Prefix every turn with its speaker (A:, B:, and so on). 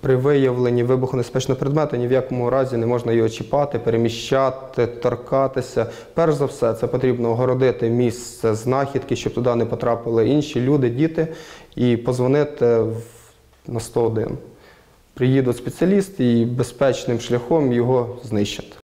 A: При виявленні вибухонебезпечного предмету ні в якому разі не можна його чіпати, переміщати, торкатися. Перш за все, це потрібно огородити місце знахідки, щоб туди не потрапили інші люди, діти, і подзвонити на 101. Приїдуть спеціалісти і безпечним шляхом його знищать.